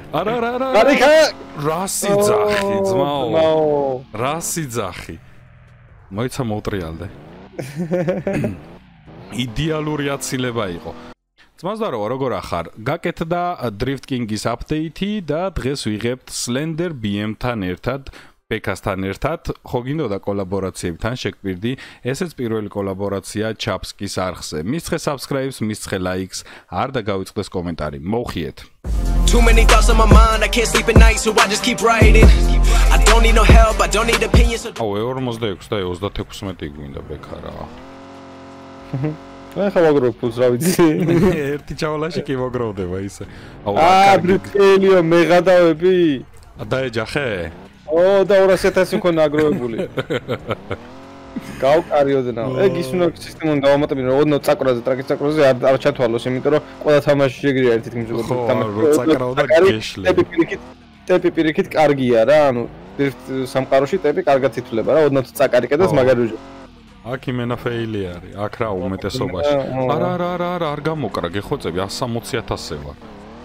არა გარიქა რასი ძახი ძმაო რასი ძახი მოიცა მოუტრიალდე იდეალური აცილება იყო ძმასდარო როგორ ახარ გაკეთდა Drift King-ის აპდეითი და დღეს ვიღებთ Slender BM-თან ერთად Pekastan ერთად ხო გინდოდა კოლაბორაციებთან შეგპირდი ესეც პირველი კოლაბორაცია Chapskis არხზე მისცე subscribe-ს მისცე like-ს არ დაგავიწყდეს კომენტარი მოუხიეთ Too many thoughts on my mind I can't sleep at night so I just keep writing I don't need no help I don't need opinions აუ 46 და 36 გვინდა ბექარა ახლა ვაგროვ ფულს რა ვიცი ერთი ჩავალაში კი მოგროვდება ისე აუ ბრიტელიო მეღადავები დაეჯახე ო და 200.000 მქონდა აგროვებული გავკარიოდნა ეგ ის უნდა სისტემონ დავამატებინო ოდნავ წაკრაზე ტრაკის წაკრაზე არ ჩათვალოს იმიტომ რომ ყველა თამაში შეგრია ერთი თქმის ხო წაკრავ და გეშლე ტეპი პირიქით კარგია რა ანუ სამყაროში ტეპი კარგად ითვლება რა ოდნავ წაკარი კედას მაგარი უჯო აქ იმენა ფეილი არის აქ რა უმეტესობაში არა არ გამოკრა გეხოცები 160.000 ვარ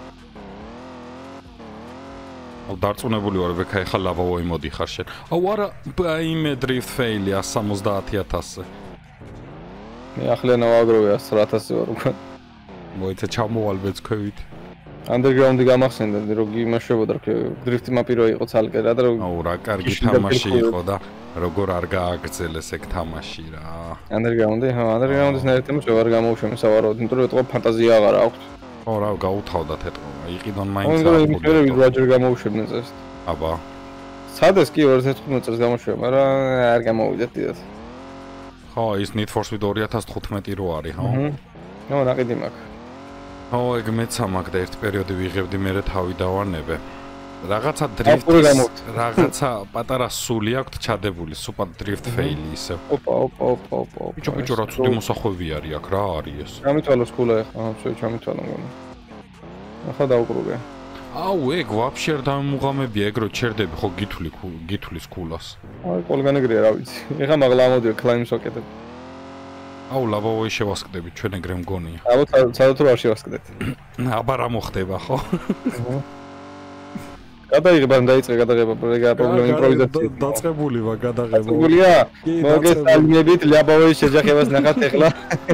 დარწმუნებული ვარ ვექა ეხლა ლავაო იმოდიხარ შენ აუ არა იმე დრიფტ ფეილი 170.000 მე ახლა ვაგროვე 100.000 ვარ უკვე მოიცა ჩამოვალ ბეცქვევით Underground-ი გამახსენდა რომ იმაშებოდა დრიფტი მაპირო იყო ცალკე რა და აუ რა კარგი თამაში იყო და როგორ არ გააგრძელეს ეგ თამაში რა Underground-ი ხო Underground-ის ნერტემ შევარ გამოუშვე სავარაუდოდ იმიტომ რომ ეთყობა ფანტაზია აღარ აქვს ხო რა გაუთავდათ ეთყობა იყიდონ მაინც არ ვიძვაჯერ გამოუშვებდნენ წელს აბა სადეს კი 2015 წელს გამოუშვე მაგრამ არ გამოვიდეთ დიდად ხო ის Need for Speed 2015 რო არის ხო ნო ნაყიდი მაქვს ო ეგ მეც ამაკ და ერთ პერიოდი ვიღებდი მე თავი დავანებე რაღაცა დრიფტის რაღაცა პატარა სული აქვს ჩადებული სუპერ დრიფტ ფეილი ისე ოპა ბიჭო რა ცუდი მოსახვევი არის აქ რა არის ეს ჩამითვალოს კულა ახლა ვსვე ჩამითვალო მგონი ახლა დაუკრუგე აუ ეგ ვაფშე არ დამუღამებია ეგ რო ჩერდები ხო გითulis კულას აი ყველგან ეგრეა რა ვიცი ეხლა მაღლა ამოდიო კლაიმს ვაკეთებ აუ ლაბავოი შევასკდები ჩვენ ეგრე მგონია ალბათ სადათო არ შევასკდეთ აბა რა მოხდება ხო გადაიღება დაიწყე გადაღება პრობლემა იმპროვიზაცია დაწყებული ვარ გადაღება დაწყებულია მოგესალმებით ლაბავოი შეჯახებას ნახავთ ეხლა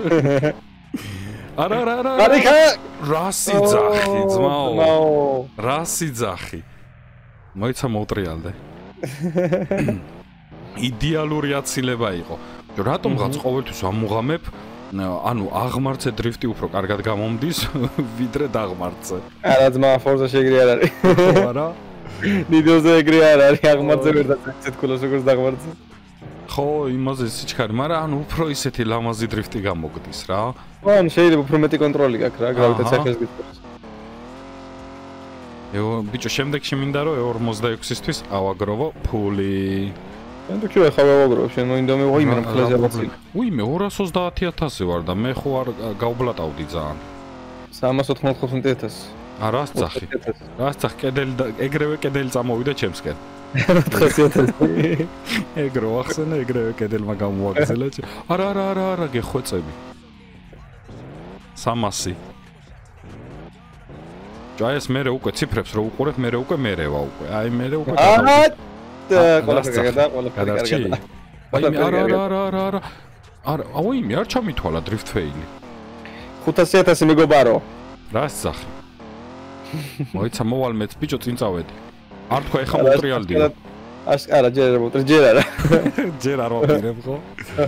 არა გარიქა რასი ძახი ძმაო რასი ძახი მოიცა მოუტრიალდე იდეალური აცილება იყო რატომღაც ყოველთვის ამუღამებ ანუ აღმართზე დრიფტი უფრო კარგად გამომდის ვიდრე დაღმართზე არა ძმა ფორზა შეგრე არ არის არა ნიდოზე ეგრე არ არის აღმართზე ვერ დაწესეთ კულოს როგორც დაღმართზე ხო იმაზე სიჩქარე მაგრამ ანუ უფრო ისეთი ლამაზი დრიფტი გამოგდის რა ან შეიძლება უფრო მეტი კონტროლი გაქვს რა გრავიტაცია ხელს გიწევს ბიჭო შემდეგში მინდა რომ 46-ისთვის ავაგროვო ფული ანუ კი ახლა ვაგროვებ შენ მოინდა მე ვაიმე რომ ხელზე აბაცილი უიმე 230.000 ვარ და მე ხო არ გავბლატავდი ძალიან 395.000 არას წახი კედელი ეგრევე კედელი წამოვიდა ჩემსკენ 400.000 ეგრო ახსენე ეგრევე კედელმა გამოაგზელა არა გეხვეწები 300 ჯაის მე უკვე ციფრებს რო უყურებ მე უკვე მერევა უკვე აი მე უკვე არა აუიმე არ ჩამითვალა დრიფტ ფეილი 500.000 მეგობარო რას სახი მოიცა მოვალ მეც ბიჭო წინ წავედი არ თქვა ეხა მოტრიალდიო არა ჯერ არა ჯერ არ ვაპირებ ხო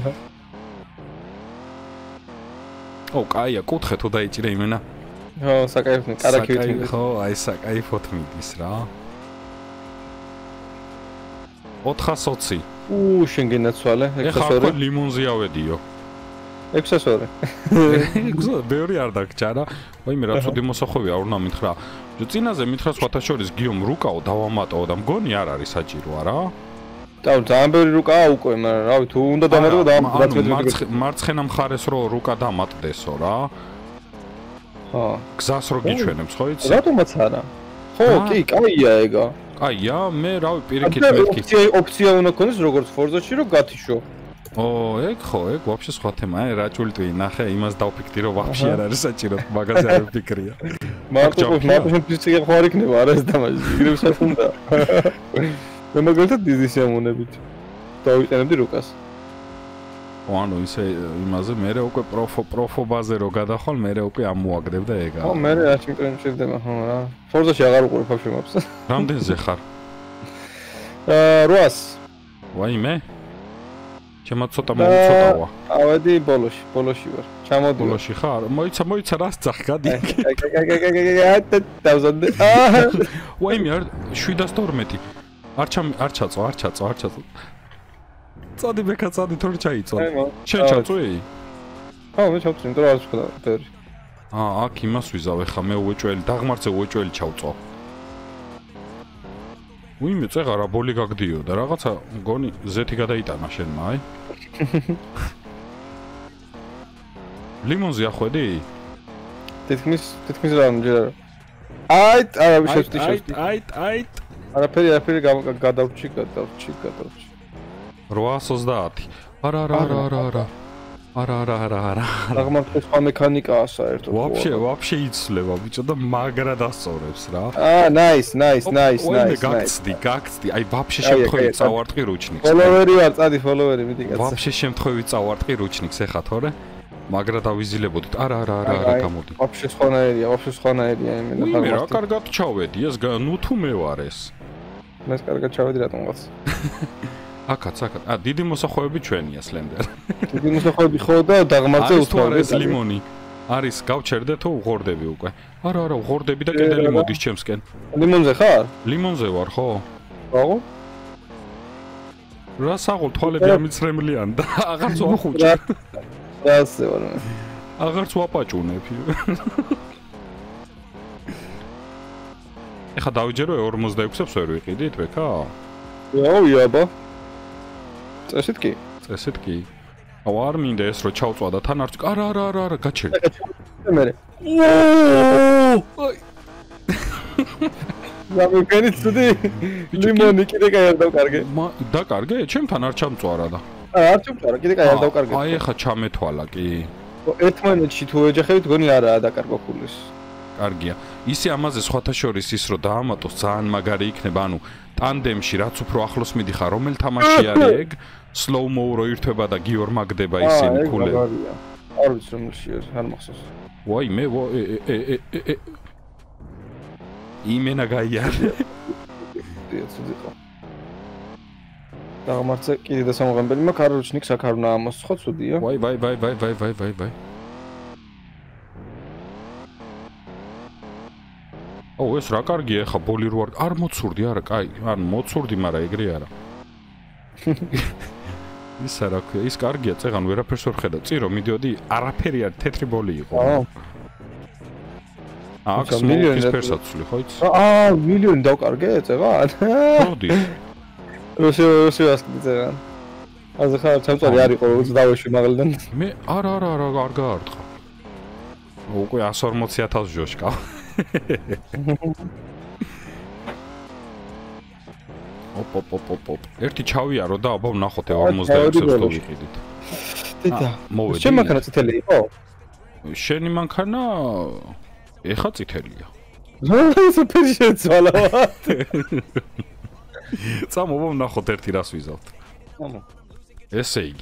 ო კაია კუთხე თუ დაიჭირე იმენა ხო საკაიფო კარაქივით მიდის ხო აი საკაიფოთ მიდის რა 420 შენ გენაცვალე ეხა ხო ლიმონზე ავედიო 600 ბევრი არ დაგჭა რა ვაიმე რა ცუდი მოსახვევია არ უნდა მითხრა წინაზე მითხრა სხვათა შორის გიომ რუკაო დავამატო და მგონი არ არის საჭირო არა და ძალიან ბევრი რუკაა უკვე მაგრამ რავი თუ უნდა დამატო და მარცხენა მხარეს რო რუკა დამატდესო რა ხო გზას რო გიჩვენებს ხო იცი რატომაც არა ხო კი კაია ეგა კაია მე რავი პირიქით მეთქი ოპცია უნდა ქონდეს როგორც ფორზაში რომ გათიშო ო ეგ ხო ეგ ვაფშე სხვა თემაა რა ჭულტვი ნახე იმას დავფიქრდი რომ ვაფშე არ არის საჭირო მაგაზე არ ვფიქრია მარტო ფიზიკა ხო არ იქნება არა ეს დამაჟი იგრევსაც უნდა მე მაგალითად დიდი სიამოვნებით დავიტანებდი რუკას ანუ ისე იმაზე მე უკვე პროფობაზე რო გადახვალ მე უკვე ამოაგდებ და ეგა ხო მე რა ჩემპიონშიპდება ხო რა ფორზაში აღარ უყურებ ბავშვი მაქვს რამდენზე ხარ 800 ვაიმე ჩემო ცოტა მოუცოტავა ავედი ბოლოში ვარ ჩამოდი ბოლოში ხარ მოიცა რას ძახ გადი დავზადე ვაიმე 712 არ ჩაწო წადი ბეკა წადი თორე ჩაიწვა შენ ჩაწვი ხო მე ჩავწვი იმიტომ რომ არ ვსვლა ბევრი აქ იმას ვიზავ ხა მე უეჭველი დაღმართზე უეჭველი ჩავწვა ვიმე წეღარა ბოლი გაგდიო და რაღაცა მგონი ზეთი გადაიტანა შენმა აი ლიმონზე ახვედი თითქმის რა ჯერ არა აი არაფერი გადავრჩი 830 არა დაღმართის სხვა მექანიკაა საერთოდ вообще იცლება ბიჭო და მაგრა დასწორებს რა nice გაგწდი აი вообще შემთხვევით წავარტყი რუჩნიკს ფოლოვერი ვარ წადი ფოლოვერი მიდი კაცო вообще შემთხვევით წავარტყი რუჩნიკს ეხა თორე მაგრა დავიზილებოდით არა გამოდი вообще სხვანაირია მე რა კარგად ჩავედი ეს ნუ თუ მე ვარ ეს მე კარგად ჩავედი რატომღაც აკაც დიდი მოსახვეები ჩვენია სლენდერ დიდი მოსახვეები ხო და დაღმართზე უთვალე ეს ლიმონი არის გავჩერდე თუ უღორდები უკვე არა უღორდები და კედელი მოდის ჩემსკენ ლიმონზე ხარ ლიმონზე ვარ ხო აუ რა საღოლ თვალები ამიცრემლიან და აღარც ვახუჭი რასე ვარ მე აღარც ვაპაჭუნებ ეხა დავიჯერო 46-ებს ვერ ვიყიდით ბექა იაბა წესით კი აუ არ მინდა ეს რო ჩავწვა და თან არც არა გაჩერდი მე გამიგენი ცუდი ლიმონი კიდე კაი არ დავკარგე დაკარგე ჩემთან არ ჩამწვარა და არ ჩამწვარა კიდე კაი არ დავკარგე აი ეხა ჩამეთვალა კი ერთმანეთში თუ ეჯახებით გონი არაა დაკარგვა ფულის კარგია ისე ამაზე სხვათა შორის ის რო დაამატოს ძალიან მაგარი იქნება ანუ ტანდემში რაც უფრო ახლოს მიდიხარ რომელ თამაში არის ეგ სლოუ-მო რო ირთვება და გიორმაგდება ისინი ქულები არ ვიცი რომელშია არ მახსოვს ვაი მე იმენა გაიარე დაღმართზე კიდე დასამოღებელი მაქვს არ რუჩნიკს აქ არ უნდა ამას ხო ცუდია ვაი ო ეს რა კარგია ხა ბოლი რო არ მოცურდი არა კაი ან მოცურდი მაგრამ ეგრე არა ის არა ის კარგია წეგან ვერაფერს ვერ ხედავ წირო მიდიოდი არაფერი არ თეთრი ბოლი იყო აქ მილიონის ფერსაცული ხო იცი მილიონი დავკარგე წეგან მოდი რუსი ასკდი წეგან აზ ხარ ჩამწარი არ იყო დავეშვი მაგალიდან მე არა არ გაარტყა უკვე 140,000 ჟოშკა ოპ ერთი ჩავიარო და აბა ვნახოთ 46-ს თუ ვიყიდით დედა შენ მანქანა წითელი იყო შენი მანქანა ეხა წითელია ეს ფერი შეცვალა წამოვა ვნახოთ ერთი რას ვიზავთ ესე იგი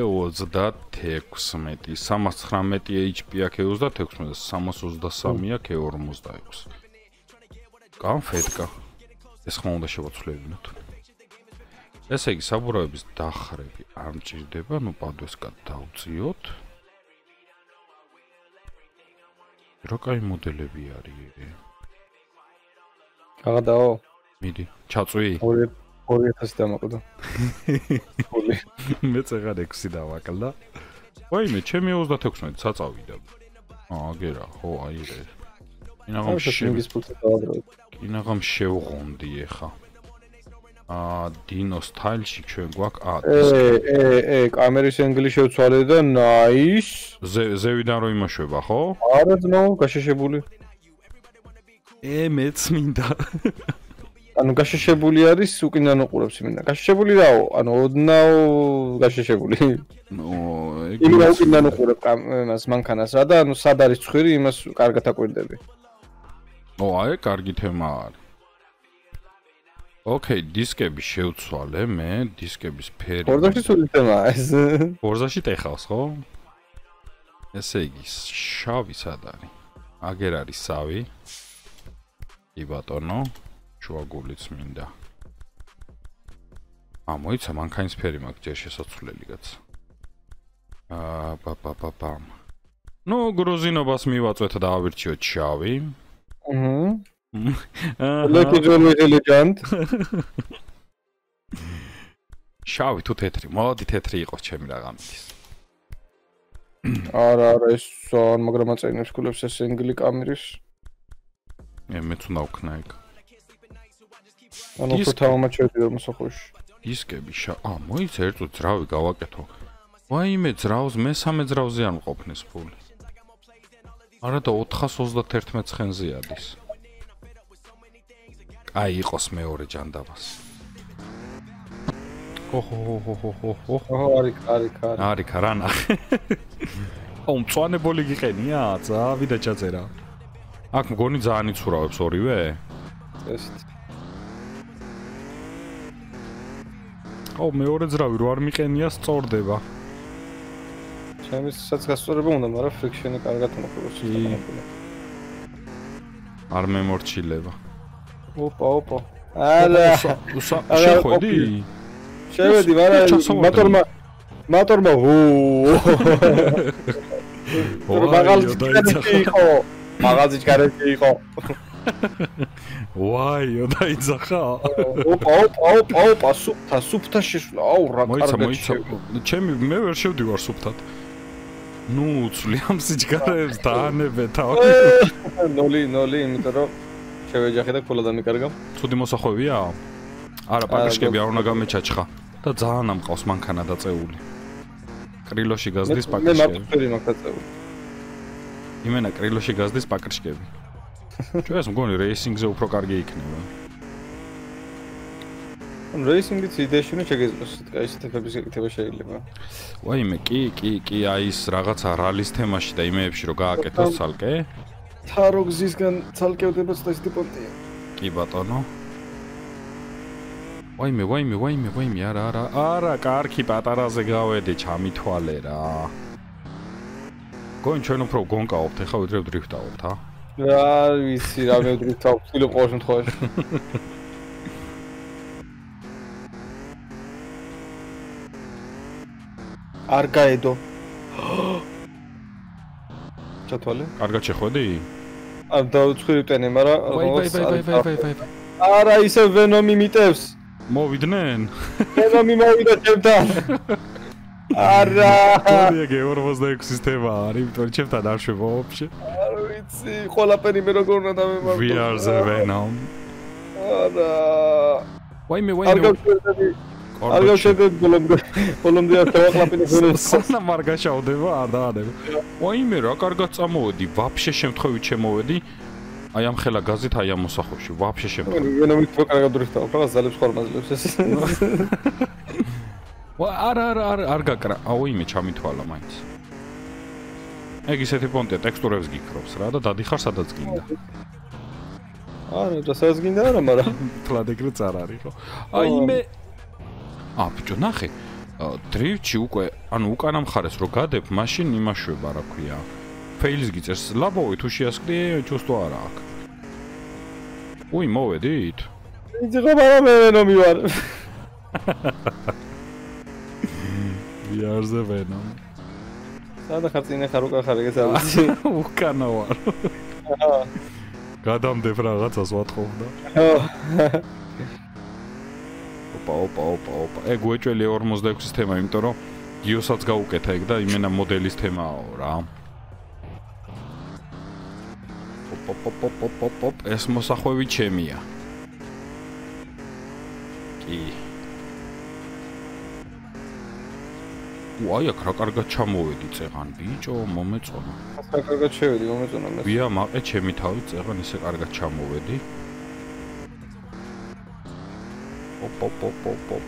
E36 319 HP აქ E36 323 აქ E46 განფეთკა ეს ხომ უნდა შევაცვლებინოთ ესე იგი საბურავების დახრები არ მჭირდება ნუ პადვესკად დავწიოთ რა კაი მოდელები არის აღადაო მიდი ჩაწვი 2000 დამაყდა. მე წეღარ 6 დავაკლდა. ვაიმე, ჩემი 36 საწავიდა. აგერა, ხო, აი ეს. ინაღამ შევღონდი ეხა. დინო სტაილში ჩვენ გვაქვს კამერის ენგლი შევცვალე და ნაის. ზევიდან რო იმაშვება, ხო? არა, ძმაო, გაშეშებული. მეც მინდა. ანუ გაშეშებული არის, უკიდან უყურებს მინდა. გაშეშებული რაო? ანუ ოდნავ გაშეშებული. იმენა უკიდან უყურებ იმას მანქანას რა და ანუ სად არის ცხვირი, იმას კარგად აკვირდები. აი, კარგი თემა არის. ოკეი, დისკები შევცვალე მე, დისკების ფერი. Forza-ში სული თემაა ეს. Forza-ში ტეხავს, ხო? ესე იგი, შავი სად არის? აგერ არის სავი. კი ბატონო, შუაგულიც მინდა. მოიცა მანქანის ფერი მაქვს ჯერ შესაძლებელი კაც. პაპაპაპამ. ნუ გრუზინობას მივაწვეთ და ავირჩიოთ შავი. Lucky John Legend. შავი თუ თეთრი, მოდი თეთრი იყოს ჩემი რაღაცის. არა, ეს მაგრამ აწეინებს კულებს ეს ინგლი კამერის. მეც უნდა ვქნა ეგ. ანუ ფოთამა შეიძლება მოსახოში. დისკები მოიცა ერთო ძრავი გავაკეთო. ვაიმე ძრავს მესამე ძრავზე არ მყოფნეს ფული. არა და 431 ცხენზე არის. აი იყოს მეორე ჯანდაბას. არის რა ნახე. მწვანებული გიყენია, წავიდა ჩაწერა. აქ მგონი ძალიან იცურავებს ორივე? ესეთ. მეორე ძრავი რო არ მიყენია სწორდება. ჩემისაც გასწორება უნდა, მაგრამ ფრიქშენი კარგად მოხდება. არ მემორჩილება. ოპა. არა. შეხვედი? შევედი, მაგრამ მატორმა მაღაზი ჩქარეთი იყო. ვაიო დაიძახა. ოპა, სუფთა შესვლა. აუ რა კარგად. მოიცა. ჩემი მე ვერ შევდივარ სუფთად. ნუ უცვლი ამ სიჩქარეებს დაანებე თავი. 0-0, იმიტომ რომ შევეჯახე და ქოლა დამიკარგა. ცუდი მოსახვევია? არა, პაკაშკები არ უნდა გამეჩაჩხა და ძალიან ამყავს მანქანა დაწეული. კრილოში გაზდის პაკაშკები. მე მარტივი მაქვს დაწეული. იმენა კრილოში გაზდის პაკაშკები. ჩვენს მგონი რეისინგზე უფრო კარგი იქნება. ან რეისინგიც იდეაში უნდა შეგეძლოს, ეს თემების გეკითხება შეიძლება. ვაიმე, კი, აი ეს რაღაცა რალის თემაში და იმეებში რო გააკეთოს ცალკე. თაროგზისგან ცალკევდება ეს ტიპია. კი ბატონო. ვაიმე, არა, კარგი პატარაზე გავედი, ჩამითვალე რა. გონ ჩვენ უფრო გონკაობთ, ეხლა ვიდრე დრიფტავთ, ა? რა ვიცი, რა მე დრიფტავ, წილო ყოველ შემთხვევაში. არ გაედო. ჩათვალე? კარგად შეხვედი? არ დაუცხრიტენე, მაგრამ ვაი. არა, ისე ვენომი მიტევს. მოვიდნენ? ვენომი მოვიდა ჩემთან. არა. ეგ 46 თემა არის, იმიტომ რომ ჩემთან არ შვება ვაფშე. არ ვიცი, ყველაფერი მე როგორ უნდა დამემართო. We are the Venom. არა. ვაიმე. არ გავშედებ ბოლომდე არ დავაყლაპინე გონებს. სანა მარგაშავდება, არ დაადება. ვაიმე, რა კარგად წამოვედი, ვაფშე შემთხვევით შემოვედი. აი ამ ხელა გაზით, აი ამ მოსახვევში, ვაფშე შემთხვევით. ვენომით რო კარგად დრიფტავ, რაღაც ზალებს ხორმაზლებს ეს. არ გაკრა. აუიმე ჩამითვალა მაინც. ეგ ისეთი პონტია, ტექსტურებს გიქრობს რა და დადიხარ სადაც გინდა. არა, და სადაც გინდა არა, მაგრამ თლად ეგრეც არ არის ხო. აიმე. ბიჭო, ნახე. დრიფტში უკვე, ანუ უკანა მხარეს რო გადებ, მაშინ იმაშვება, რა ქვია. ფეილს გიწერს. ლაბოვი თუ შეასკრე, ჩუსტო არა აქ. მოვედით? იცი ხო, მაგრამ მე ვენომი ვარ. We are the Venom. სადა ხარ წინ ხარ უკან ხარ ეგეც არ ვიცი. უკანა ვარ. გადამდებ რაღაცას ვატყობდა. ოპა. ეგ უეჭველი 46-ის თემა, იმიტომ რომ გიოსაც გაუკეთა ეგ და იმენა მოდელის თემაო რა. ოპ. ეს მოსახვევი ჩემია. კი. აი აქ რა კარგად ჩამოვედი წეღან ბიჭო, მომეწონა. რა კარგად შევედი, მომეწონა მე. ვია მაყე ჩემი თავი წეღან ისე კარგად ჩამოვედი. ოპ.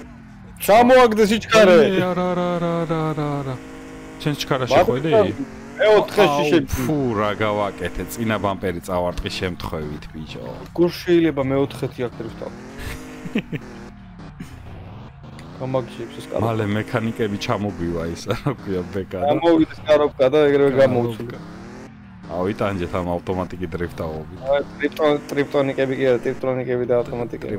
ჩამოაგდე სიჩქარე. არა. ჩენს ჩქარაში ხვედი? მეოთხეში შეიძლება. ფუ რა გავაკეთე, წინა ბამპერი წავარტყი შემთხვევით, ბიჭო. გურ შეიძლება მეოთხეთი აქ დრიფტავ. გამაგიჟებს ეს კარო. მალე მექანიკები ჩამოგვივა ის რა ქვია ბეკა. გამოვიდეს კარობკა და ეგრევე გამოუჩულა. ავიტანჯეთ ამ ავტომატიკი დრიფტაობი. ტრიპტონიკები კი არა, ტრიპტონიკები და ავტომატიკები.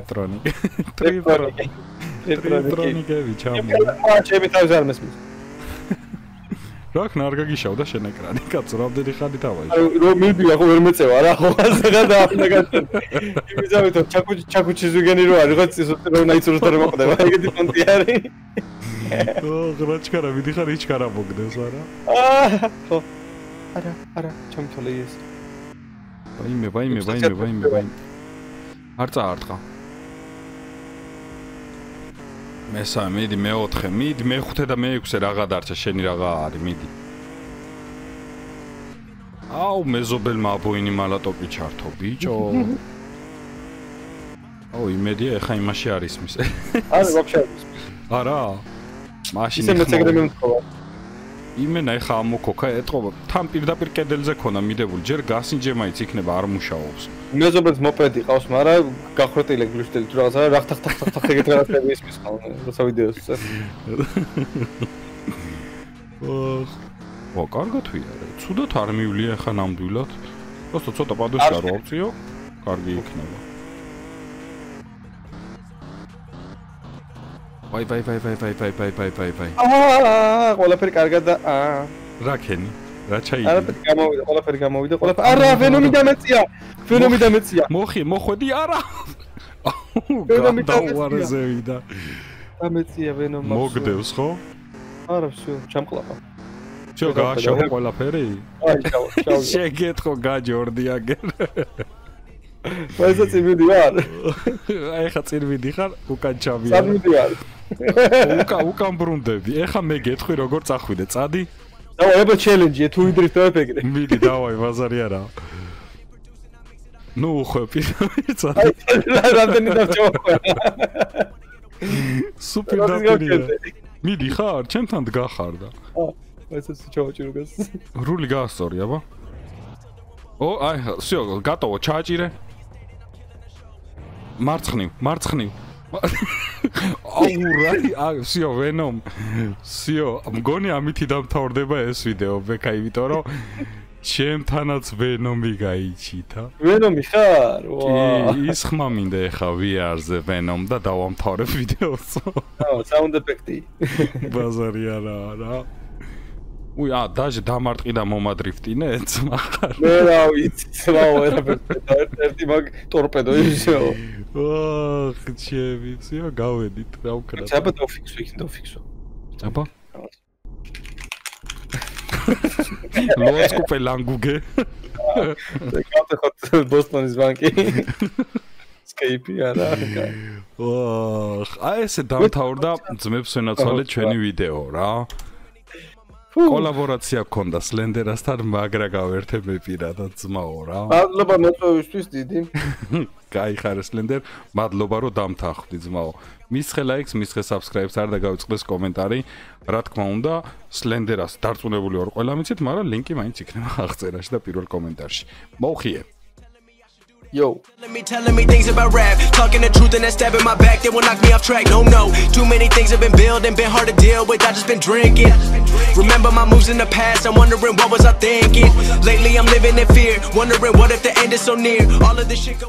ტრიპტონიკები ჩამო. ჩემი თავის არ მესმის. რა ქნა არ გაგიშავდა შენ ეკრანი, კაცო, რამდენი ხანი თავაში. რომ მივდივარ ხო ვერ მეწევა რა, ხო ასაღა და აფნაგან. იმიზავით ჩაკუჩი ზუგენი რო არის, რაღაც ის რომ ნაიცურს და მოყდება, ეგეთი პონტი არის. ღრაჩკარა მიდიხარ იჩკარა მოგდეს არა? ხო. არა, ჩამთვალე ეს. ვაიმე. არ წაარტყა. მესამე, მიდი მეოთხე, მიდი მეხუთე და მეექვსე რაღა დარჩა, შენი რაღა არის, მიდი. აუ, მეზობელმა აბოინი მალატოკი ჩართო, ბიჭო. აუ, იმედია, ეხა იმაში არის მის. არა, ვაფშე არის. არა. მაშინ ისე მეცეგრე მომთხოვა. იმენა ეხა ამოქოქა, ეტყობა, თან პირდაპირ კედელზე ქონა მიდებული, ჯერ გასინჯემაიც იქნება არ მუშაობს. მეზობელს მოპედი ყავს, მაგრამ გახრეტილი გლუშტელი თუ რაღაცა რა ხახ ეგეთ რაღაცები ისმის ხოლმე, როცა ვიდეოს წერ. ო, კარგად ვიარე. ცუდად არ მივლია ეხა ნამდვილად. просто ცოტა პადოში არ ვავწიო, კარგი იქნება. ვაი. ყველაფერი კარგად და რა ქენი? რა ჩაიდი? ყველაფერი გამოვიდა, ყველაფერი. არა, ვენომი დამეწია. მოხვედი არა. ვენომი დავარზევიდა. დამეწია ვენომა. მოგდევს ხო? არა, всё, ჩამყლაპა. всё, გააშავა ყველაფერი? აი, შავა. შეგეთხო გაჯორდი აგერ. ვაისა წივიდივარ. ეხა წინ ვიდიხარ, უკან ჩავიარ. წავიდივარ. უკან ბრუნდები. ეხა მე გეტყვი როგორ წახვიდე, წადი? დავა, ება ჩელენჯია, თუ ვიდრიფტავებ ეგრე. მიდი, დავაი, ბაზარი არა. ნუ ხვეპი, წადი. აი, რამდენი დავჭავა. სუპერ დაპირია. მიდი ხარ, ჩემთან დგახარ და. ვაისა ჩავაჭირო გას. რული გაასწორი, აბა. ო, აი, всё, готово, ჩააჭირე. მარცხნივ. აუ, всё, ვენომ. всё, მგონი ამითი დამთავრდება ეს ვიდეო, ბეკა, იმიტომ რომ ჩემთანაც ვენომი გაიჩითა. ვენომი ხარ? კი, ის ხმა მინდა ეხა VR-ზე ვენომ და დავამთავრებ ვიდეოს. საუნდ ეფექტი. ბაზარი არა. უი, დაჟე დამარტყი და მომადრიფტინე, ძმახარ. მე რა ვიცი, ცლაო ერთი მაგ ტორპედო ისეო. ჩემი, ციო, გავედით, რა ვქნა. აბა დავფიქსო. აბა. ლოასკუპე ლანგუგე. გატეხოთ ბოსტონის ბანკი. სკეიპი არა. აი ესე დამთავრდა ძმებს ვენაცვალე ჩვენი ვიდეო რა. კოლაბორაცია გქონდა სლენდერასთან, მაგრა გავერთებ პირადად ძმაო რა. მადლობა მოწვევისთვის დიდი. გაიხარე სლენდერ, მადლობა რომ დამთანხმდი ძმაო. მისხე ლაიქს, მისხე subscribe-ს არ და გავიწყდეს კომენტარი. რა თქმა უნდა, სლენდერას დარწმუნებული ვარ ყველა მიცით, მაგრამ ლინკი მაინც იქნება აღწერაში და პირველ კომენტარში. მოუხიე. Yo. Telling me things about rap, talking the truth and that stab in my back, they will knock me off track. No, too many things have been building, been hard to deal with. I just been drinking. Remember my moves in the past, I'm wondering what was I thinking. Lately I'm living in fear, wondering what if the end is so near. All of this shit.